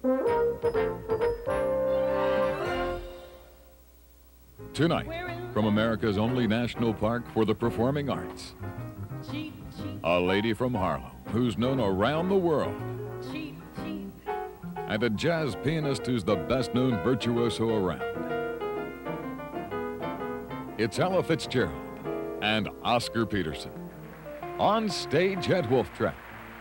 Tonight, from America's only national park for the performing arts, a lady from Harlem who's known around the world, and a jazz pianist who's the best-known virtuoso around. It's Ella Fitzgerald and Oscar Peterson on stage at Wolf Trap.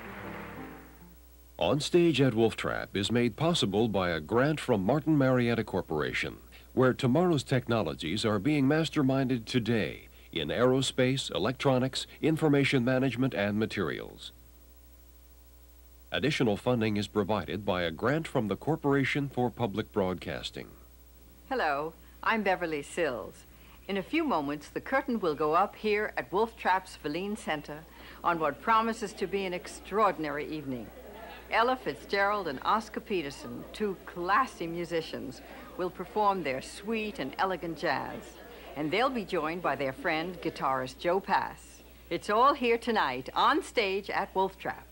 On Stage at Wolf Trap is made possible by a grant from Martin Marietta Corporation, where tomorrow's technologies are being masterminded today in aerospace, electronics, information management, and materials. Additional funding is provided by a grant from the Corporation for Public Broadcasting. Hello, I'm Beverly Sills. In a few moments, the curtain will go up here at Wolf Trap's Feline Center on what promises to be an extraordinary evening. Ella Fitzgerald and Oscar Peterson, two classy musicians, will perform their sweet and elegant jazz, and they'll be joined by their friend, guitarist Joe Pass. It's all here tonight on stage at Wolf Trap.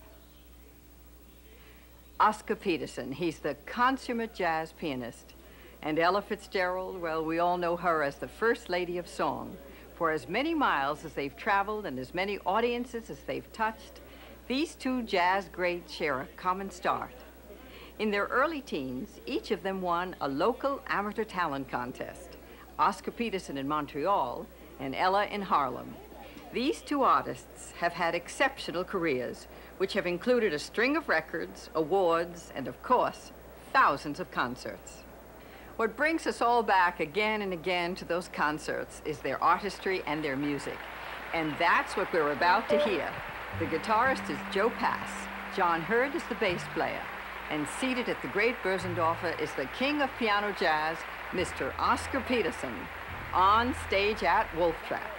Oscar Peterson, he's the consummate jazz pianist, and Ella Fitzgerald, well, we all know her as the First Lady of Song. For as many miles as they've traveled and as many audiences as they've touched, these two jazz greats share a common start. In their early teens, each of them won a local amateur talent contest. Oscar Peterson in Montreal and Ella in Harlem. These two artists have had exceptional careers, which have included a string of records, awards, and of course, thousands of concerts. What brings us all back again and again to those concerts is their artistry and their music. And that's what we're about to hear. The guitarist is Joe Pass. John Hurd is the bass player. And seated at the great Bösendorfer is the king of piano jazz, Mr. Oscar Peterson, on stage at Wolf Trap.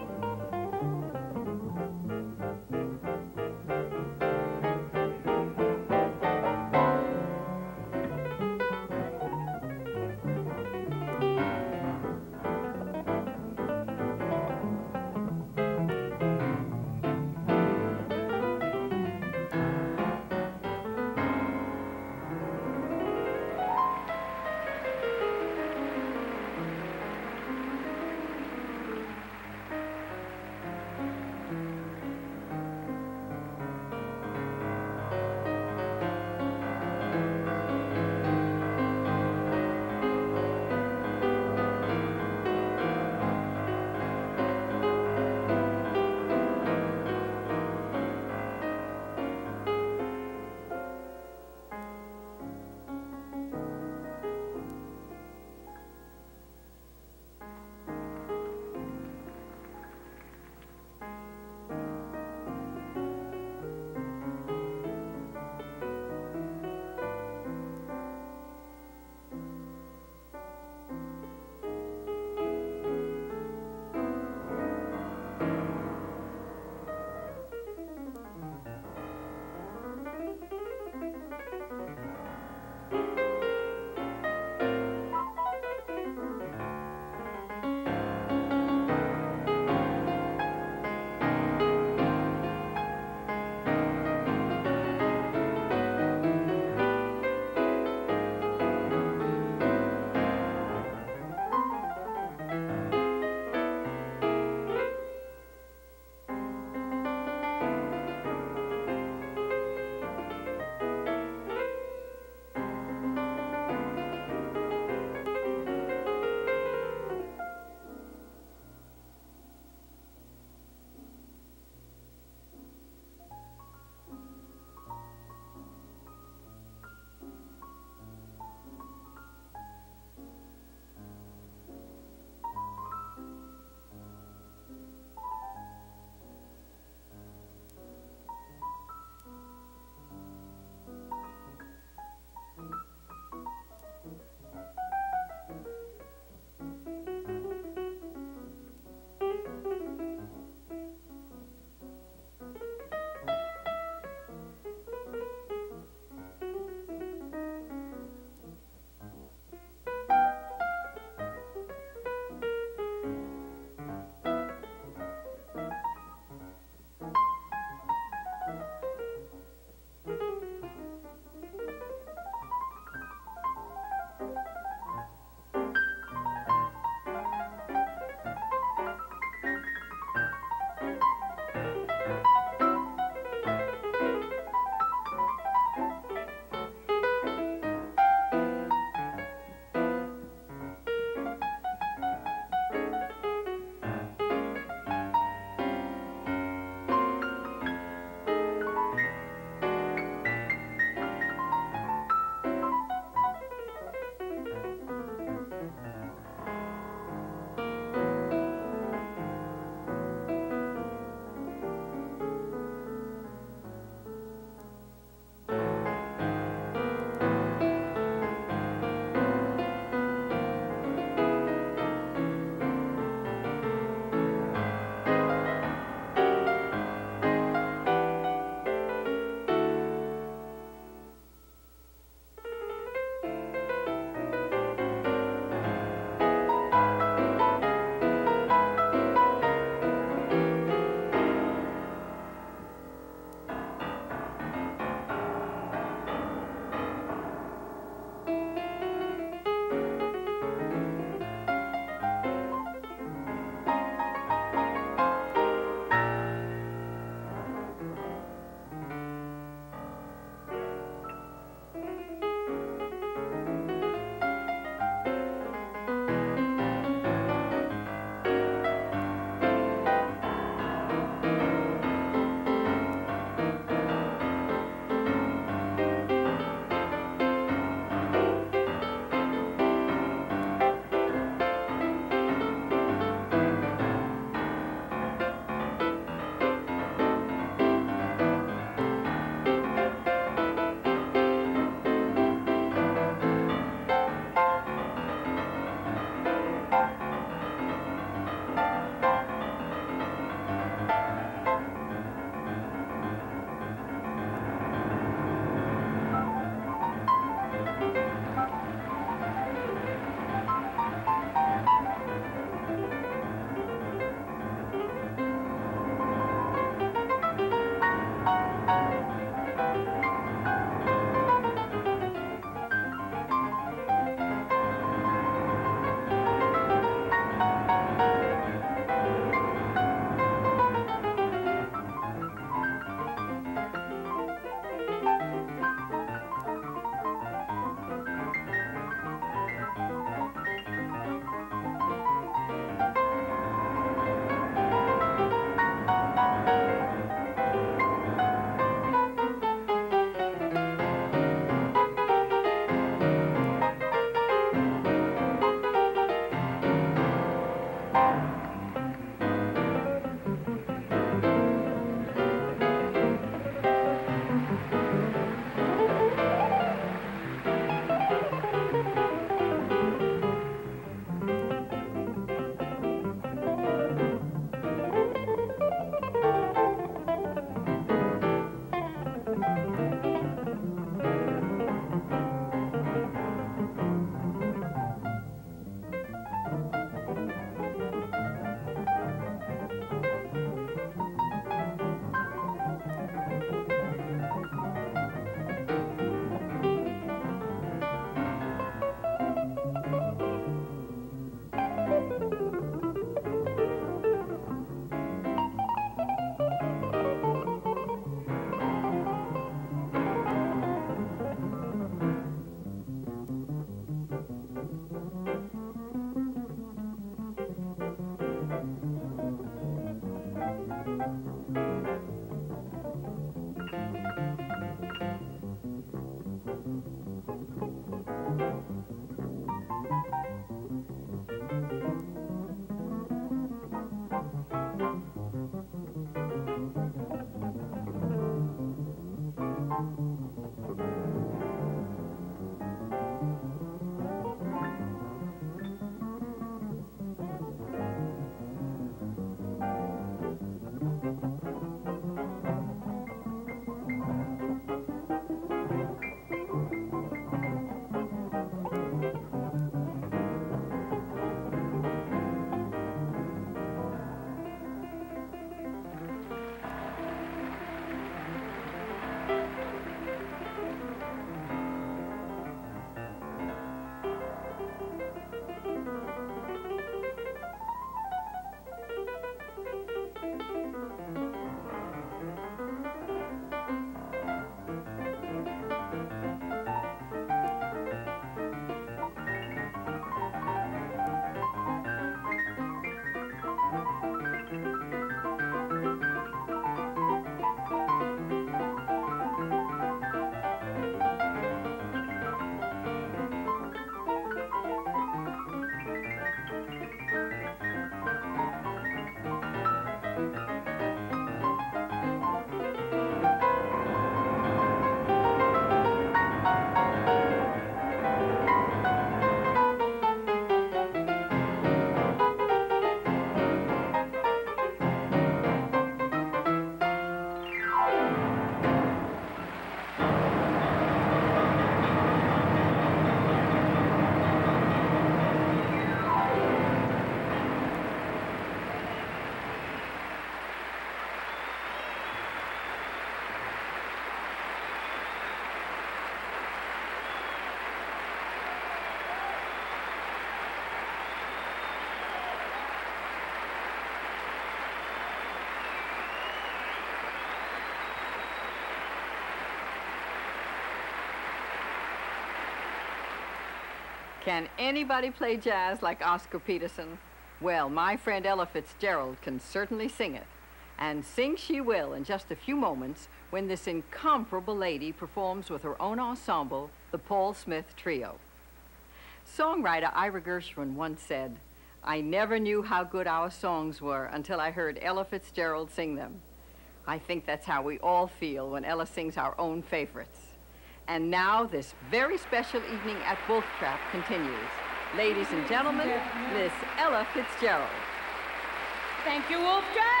Can anybody play jazz like Oscar Peterson? Well, my friend Ella Fitzgerald can certainly sing it. And sing she will in just a few moments when this incomparable lady performs with her own ensemble, the Paul Smith Trio. Songwriter Ira Gershwin once said, "I never knew how good our songs were until I heard Ella Fitzgerald sing them." I think that's how we all feel when Ella sings our own favorites. And now this very special evening at Wolf Trap continues. Ladies and gentlemen, Miss Ella Fitzgerald. Thank you, Wolf Trap.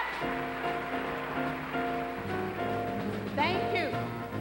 Thank you.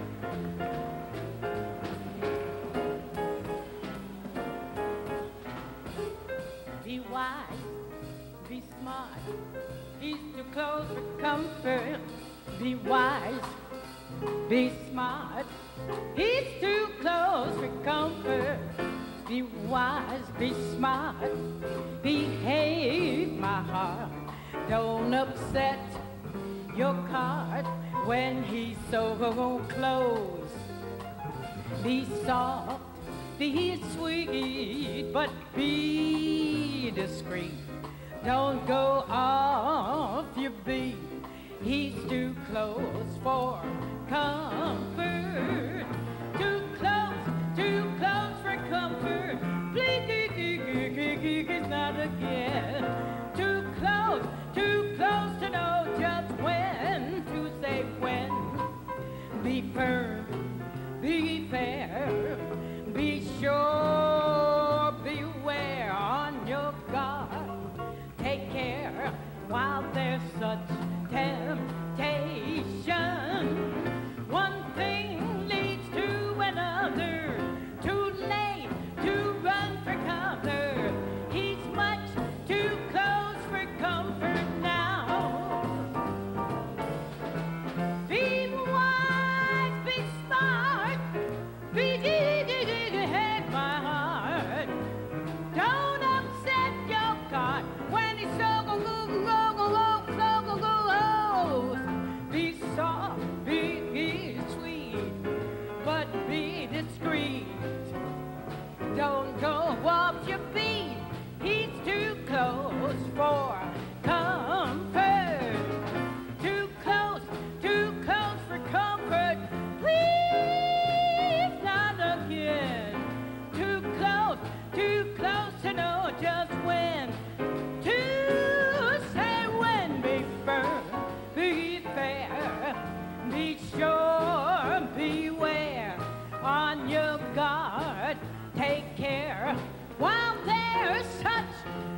Be wise, be smart, he's too close for comfort. Be wise, be smart, he's too close for comfort. Be wise, be smart, behave, my heart. Don't upset your cart when he's so close. Be soft, be sweet, but be discreet. Don't go off your beat. He's too close for comfort. Too close for comfort. Please, not again. Too close to know just when to say when. Be firm, be fair, be sure, beware on your guard. Take care while there's such temptation. One thing leads to another. Too late to run for cover. He's much too close for comfort now. Be wise, be smart, be head, my heart. Don't upset your cart when he's so close. Be soft, be sweet, but be discreet. Don't go off your beat. He's too close for comfort. Too close for comfort. Please, not again. Too close to know just when to say when. Be firm, be fair, be sure, beware on your guard. Take care while there's such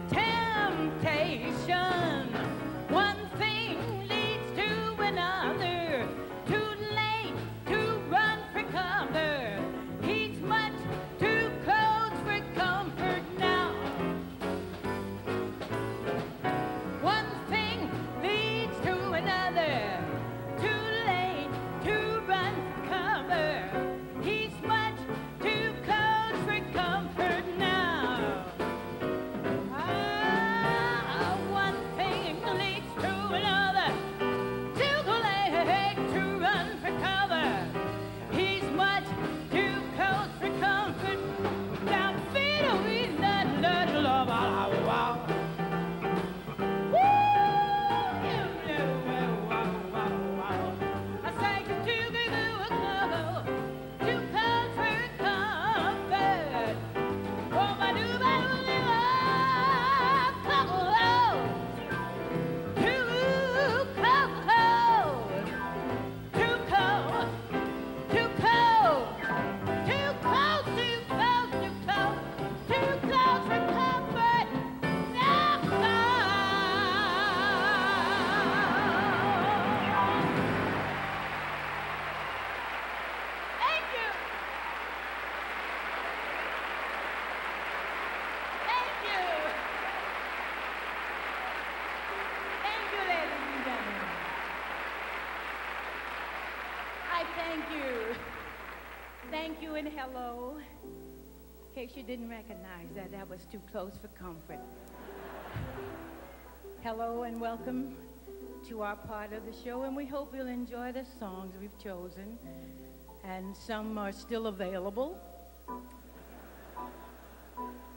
temptation. One thing leads to another. Too late to run for cover. He's much too close for comfort now. One thing leads to another. Too late to run for cover. He's much too close for comfort now. One thing leads to another. Too late to run for cover. He's much too close for comfort. Now, fiddle, we let love out. I say too close for comfort. Oh, my do too close for comfort. Thank you. Thank you. Thank you, ladies and gentlemen. I thank you. Thank you and hello. In case you didn't recognize that, that was too close for comfort. Hello and welcome to our part of the show, and we hope you'll enjoy the songs we've chosen, and some are still available.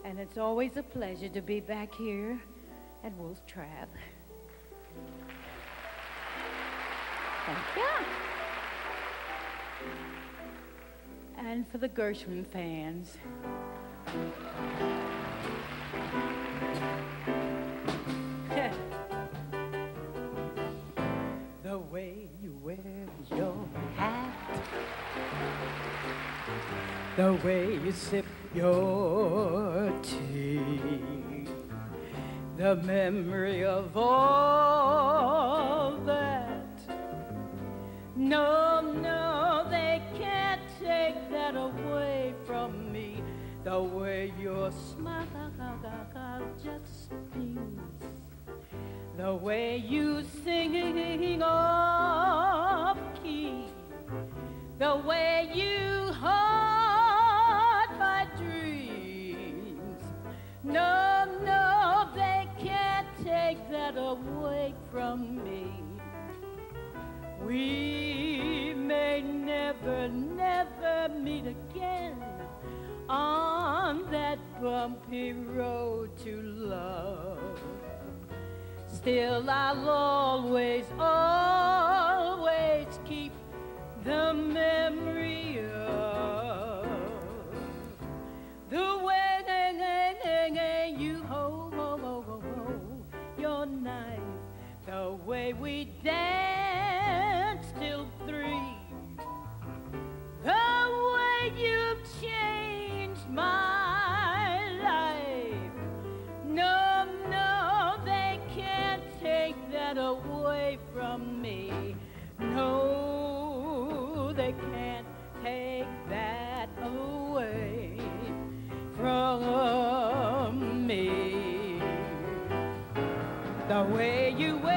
And it's always a pleasure to be back here at Wolf Trap. Thank you. And for the Gershwin fans. The way you wear your hat, the way you sip your tea, the memory of all that. No, no, they can't take that away from me. The way your smile just beams, the way you sing off key, the way you haunt my dreams. No, no, they can't take that away from me. We may never, never meet again on that bumpy road to love. Still, I'll always, always keep the memory of the way you hold your knife, the way we danced till 3, the way you've changed my life. No, no, they can't take that away from me. No, they can't take that away from me. The way you wear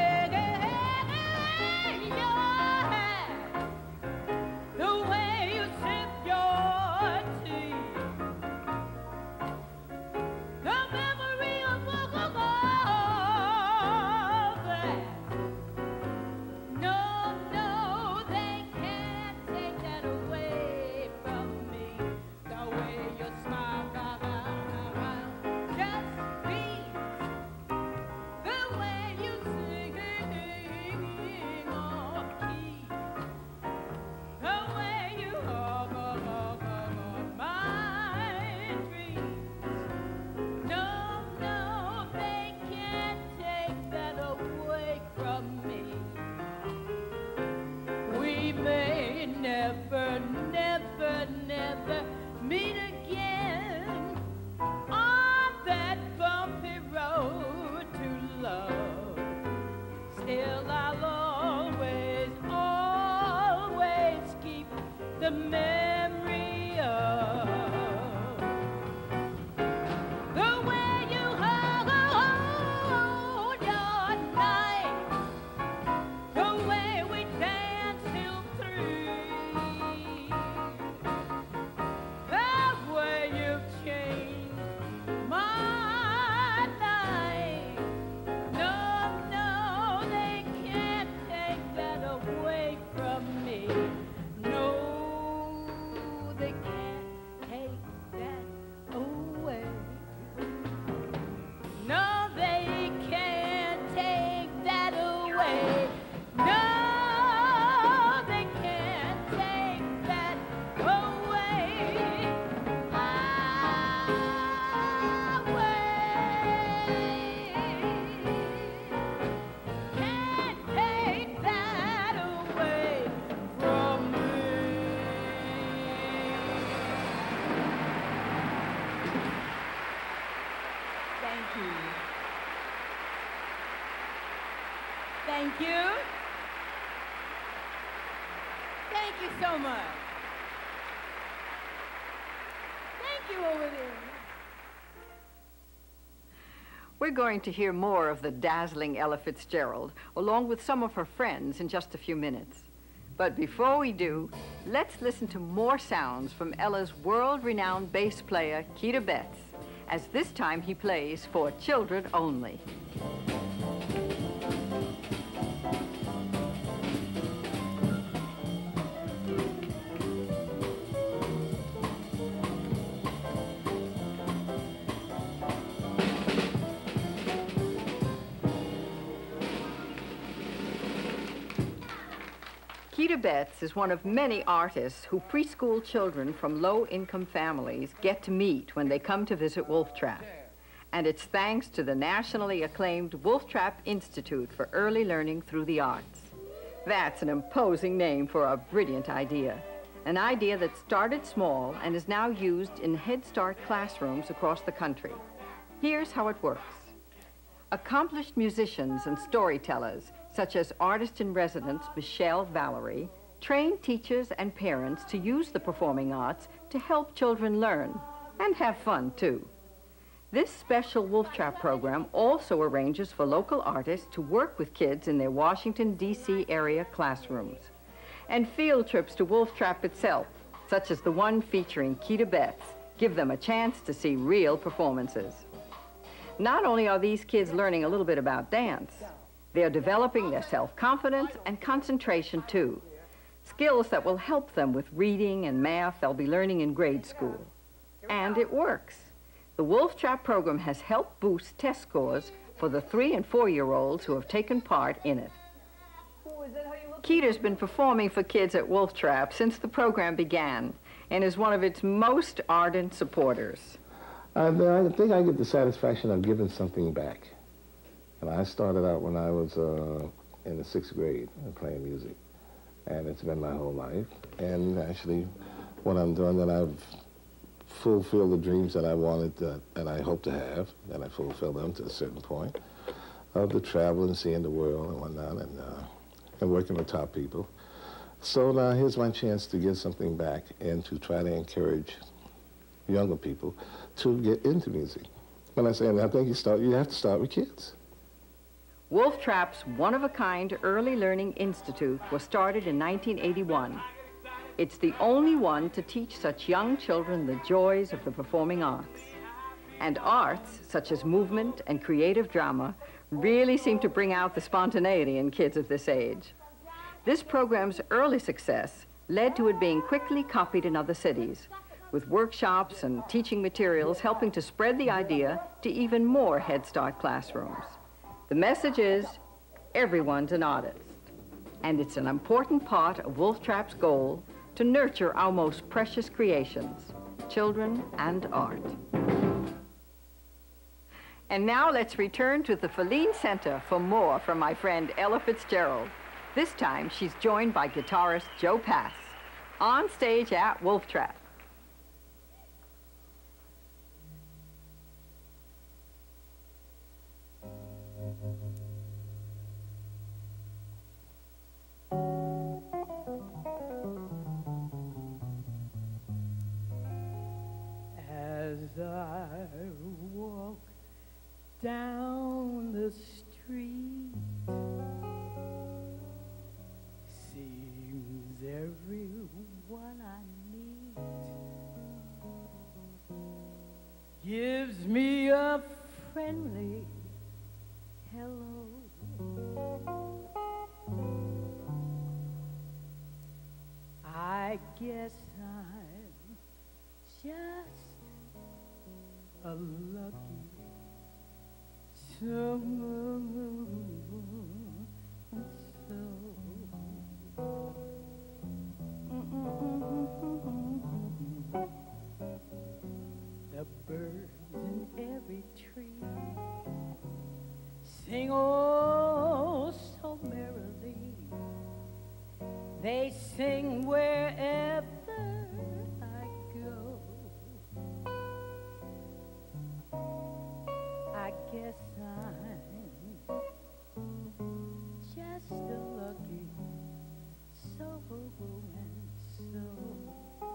Thank you. Thank you so much. Thank you over there. We're going to hear more of the dazzling Ella Fitzgerald, along with some of her friends, in just a few minutes. But before we do, let's listen to more sounds from Ella's world-renowned bass player, Keter, as this time he plays For Children Only. Keter Betts is one of many artists who preschool children from low-income families get to meet when they come to visit Wolf Trap. And it's thanks to the nationally acclaimed Wolf Trap Institute for Early Learning Through the Arts. That's an imposing name for a brilliant idea. An idea that started small and is now used in Head Start classrooms across the country. Here's how it works. Accomplished musicians and storytellers, such as artist-in-residence Michelle Valerie, train teachers and parents to use the performing arts to help children learn and have fun, too. This special Wolf Trap program also arranges for local artists to work with kids in their Washington, D.C. area classrooms. And field trips to Wolf Trap itself, such as the one featuring Keter Betts, give them a chance to see real performances. Not only are these kids learning a little bit about dance, they're developing their self-confidence and concentration, too. Skills that will help them with reading and math they'll be learning in grade school. And it works. The Wolf Trap program has helped boost test scores for the 3- and 4-year-olds who have taken part in it. Keter's been performing for kids at Wolf Trap since the program began and is one of its most ardent supporters. I think I get the satisfaction of giving something back. And I started out when I was in the 6th grade playing music. And it's been my whole life. And actually, what I'm doing, that I've fulfilled the dreams that I wanted and I hope to have, and I fulfill them to a certain point, of the travel and seeing the world and whatnot, and working with top people. So now here's my chance to give something back and to try to encourage younger people to get into music. When I say, I think you have to start with kids. Wolf Trap's one-of-a-kind Early Learning Institute was started in 1981. It's the only one to teach such young children the joys of the performing arts. And arts, such as movement and creative drama, really seem to bring out the spontaneity in kids of this age. This program's early success led to it being quickly copied in other cities, with workshops and teaching materials helping to spread the idea to even more Head Start classrooms. The message is, everyone's an artist. And it's an important part of Wolf Trap's goal to nurture our most precious creations, children and art. And now let's return to the Feline Center for more from my friend Ella Fitzgerald. This time she's joined by guitarist Joe Pass, on stage at Wolf Trap. As I walk down the street, seems everyone I meet gives me a friendly hello. I guess I'm just a lucky The birds in every tree sing oh so merrily. They sing wherever I go. I guess I'm just a lucky soul and soul.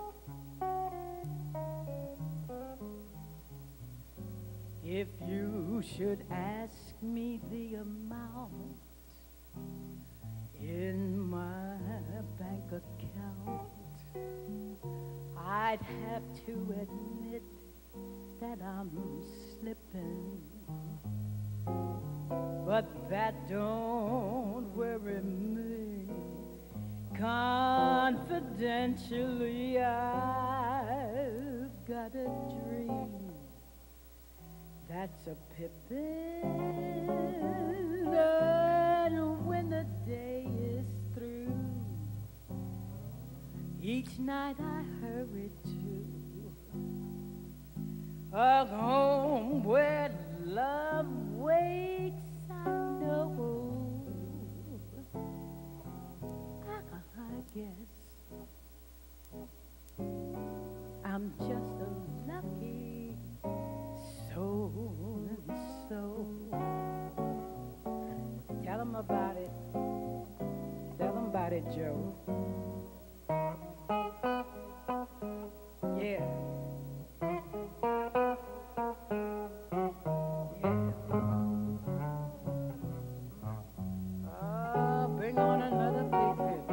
If you should ask me the amount in my bank account, I'd have to admit that I'm slipping. But that don't worry me. Confidentially, I've got a dream that's a pippin', and when the day is through, Each night I hurry to a home where love waits. I know. I guess I'm just a lucky soul, and so tell 'em about it. Tell 'em about it, Joe. Yeah. Bring on another big hit.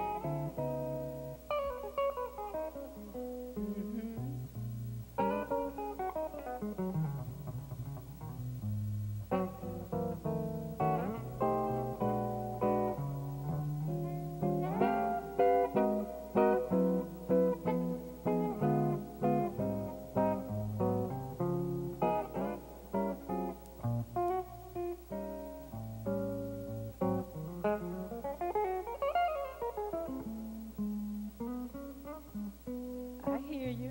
I hear you.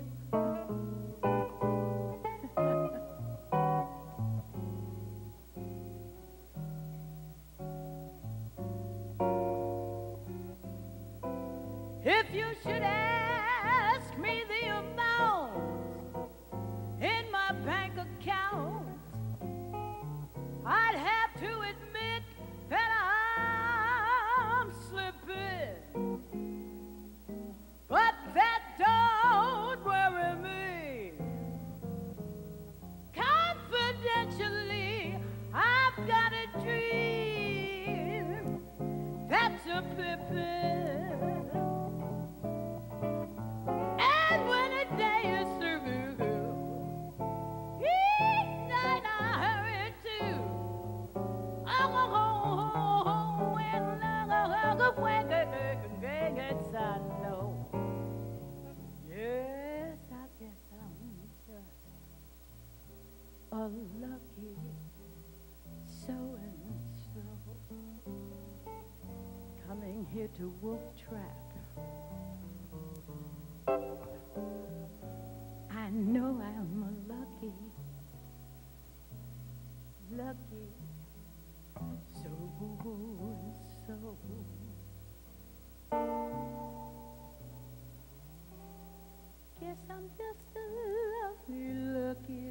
If you should ask me the amount in my bank account, I'd have to admit that I'm slipping. But that don't worry me. Confidentially, I've got a dream that's a pippin'. And when a day is through, each night I hurry to when I know. Yes, I guess I'm just a lucky so-and-so coming here to Wolf Trap. I know I'm a lucky so-and-so. Guess I'm just a lucky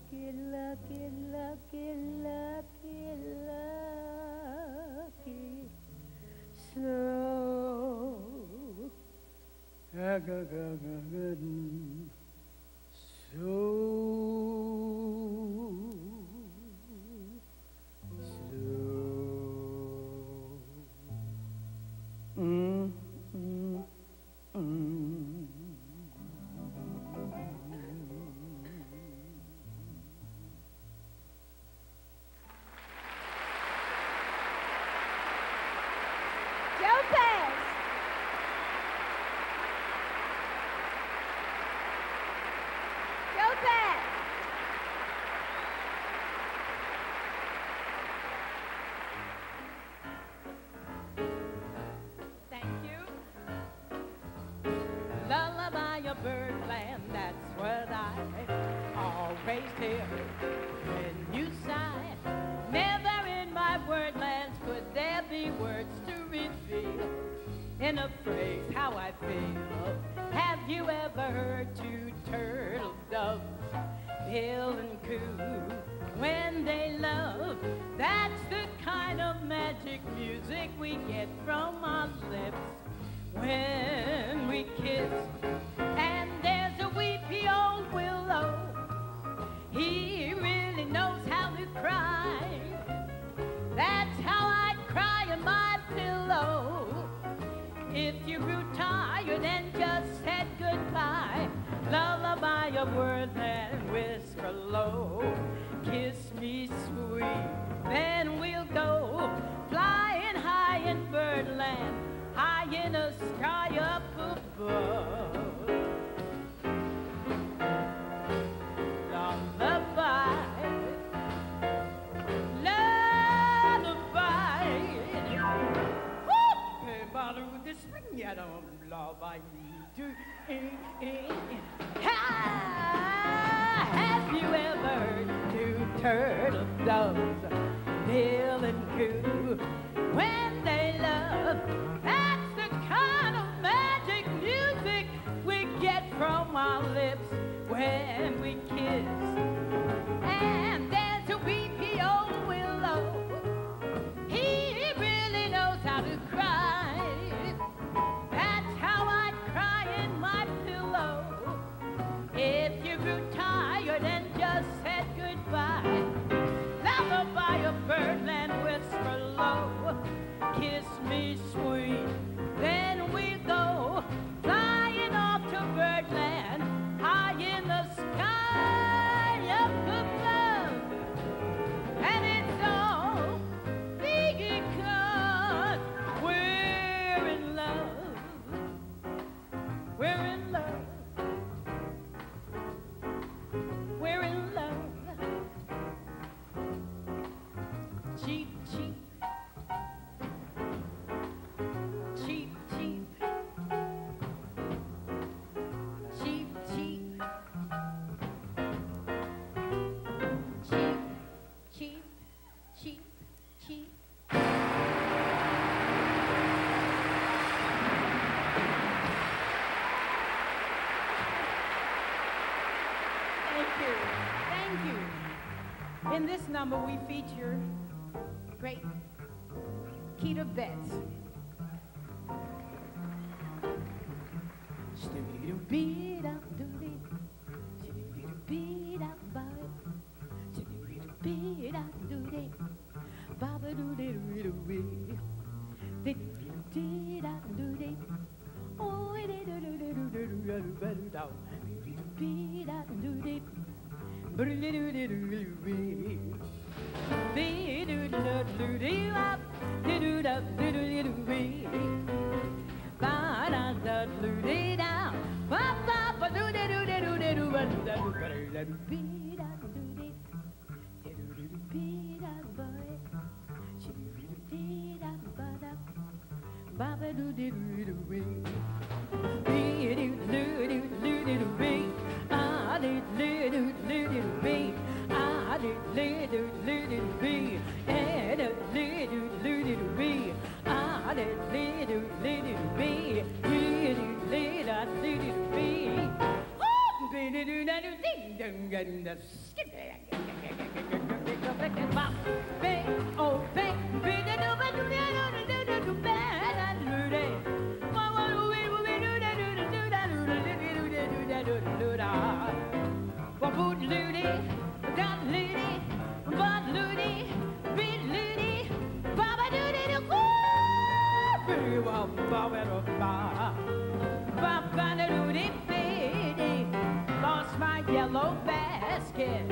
Birdland, that's what I always hear when you sigh. Never in my wordlands could there be words to reveal in a phrase how I feel. Have you ever heard two turtle doves bill and coo when they love? That's the kind of magic music we get from our lips when we kiss. And there's a weepy old willow, he really knows how to cry. That's how I'd cry in my pillow if you grew tired and just said goodbye. Lullaby of words and whisper low, kiss me sweet, then we'll go flying high in birdland, high in the sky up above. Lullaby, lullaby. Woo! Hey, Baloo, this spring yet on. love I need to. Have you ever heard two turtle doves bill and coo when they love? That's the kind of magic music we get from our lips when we kiss. And there's a weepy old willow. He really knows how to cry. That's how I'd cry in my pillow if you grew tired and just said goodbye. Lullaby a birdland whisper low. Kiss me sweet, then we go flying off to birdland high in the sky up above. And it's all because we're in love. We're in love. We're in love. Cheap, cheap. Cheap, cheap. Cheap, cheap. Cheap, cheap, cheap, cheap. Thank you. Thank you. In this number, we feature great Keter Betts. Lost my yellow basket.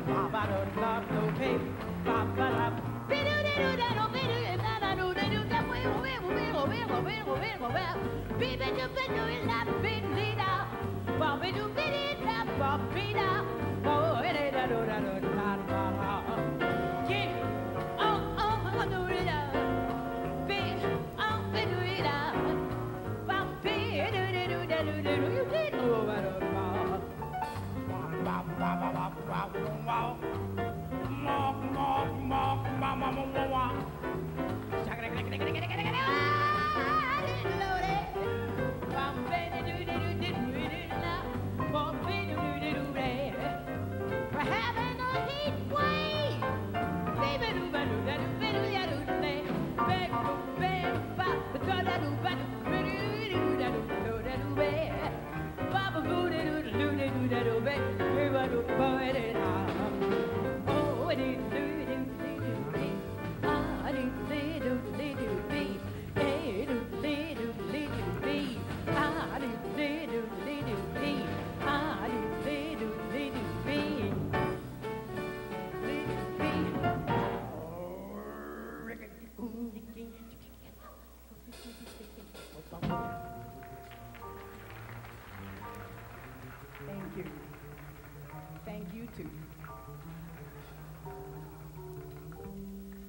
Thank you. Thank you too.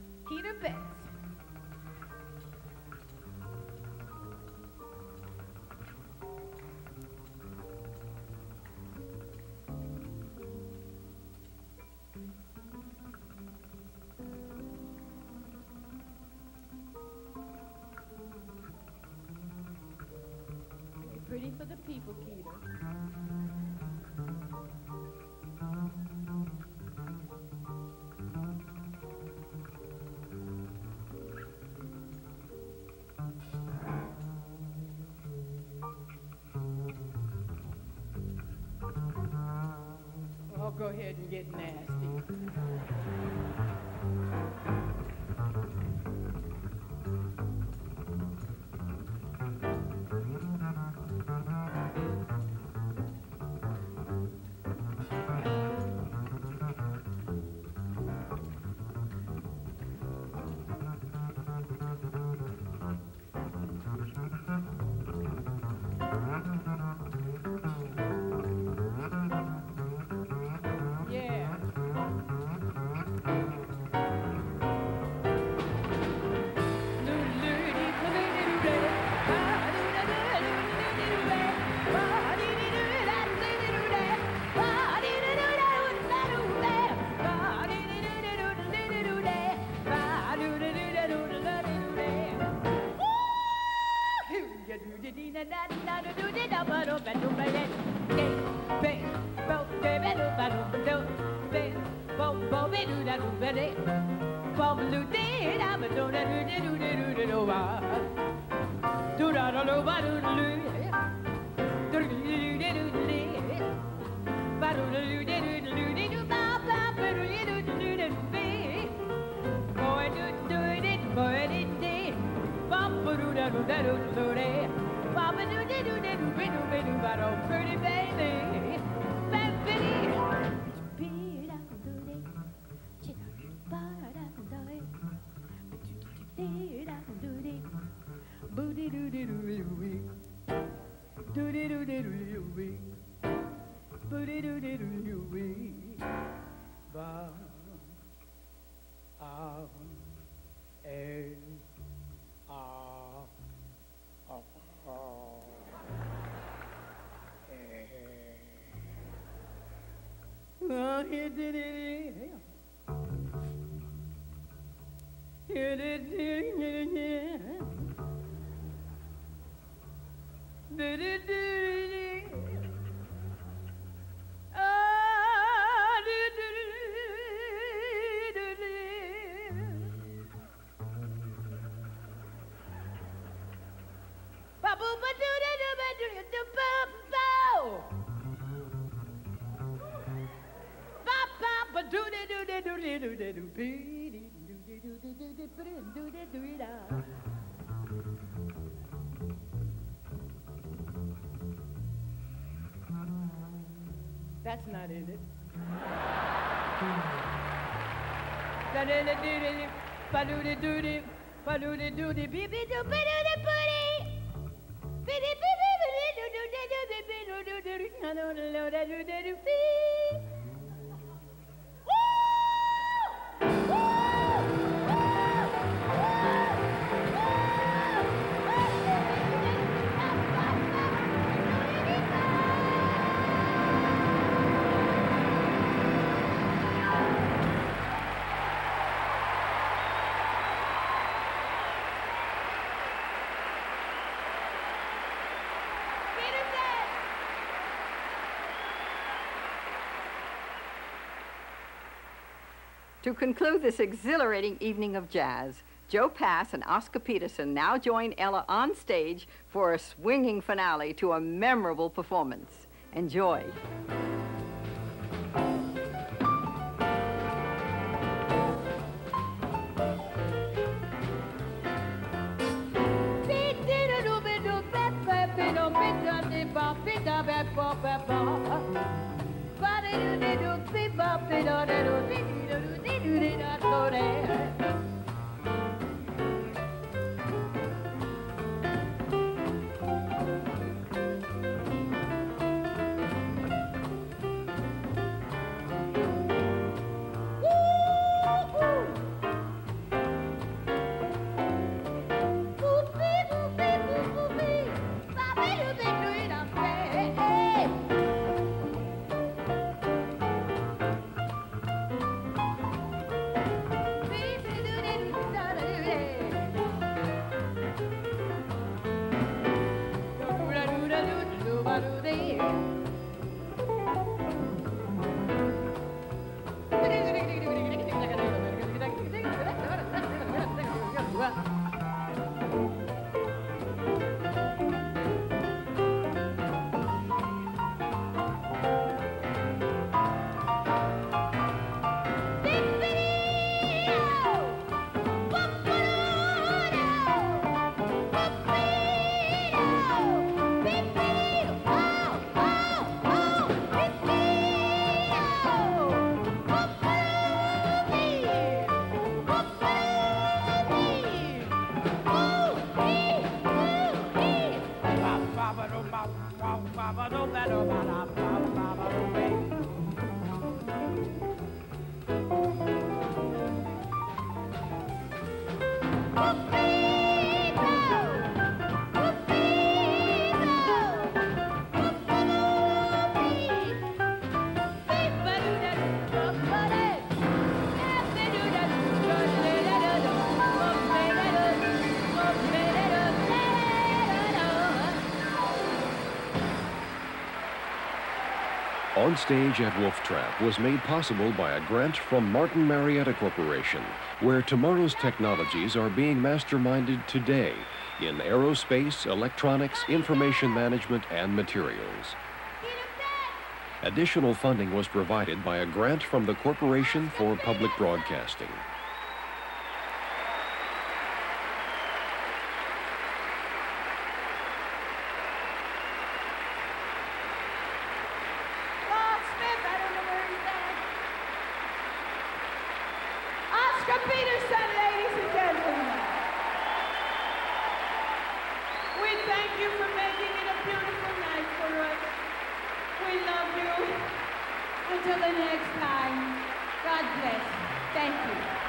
Keter Betts. beauty for the people, Keter. Well, go ahead and get nasty. Pretty baby, That's not in it. To conclude this exhilarating evening of jazz, Joe Pass and Oscar Peterson now join Ella on stage for a swinging finale to a memorable performance. Enjoy. On Stage at Wolf Trap was made possible by a grant from Martin Marietta Corporation, where tomorrow's technologies are being masterminded today in aerospace, electronics, information management, and materials. Additional funding was provided by a grant from the Corporation for Public Broadcasting. Peterson, ladies and gentlemen. We thank you for making it a beautiful night for us. We love you. Until the next time, God bless. Thank you.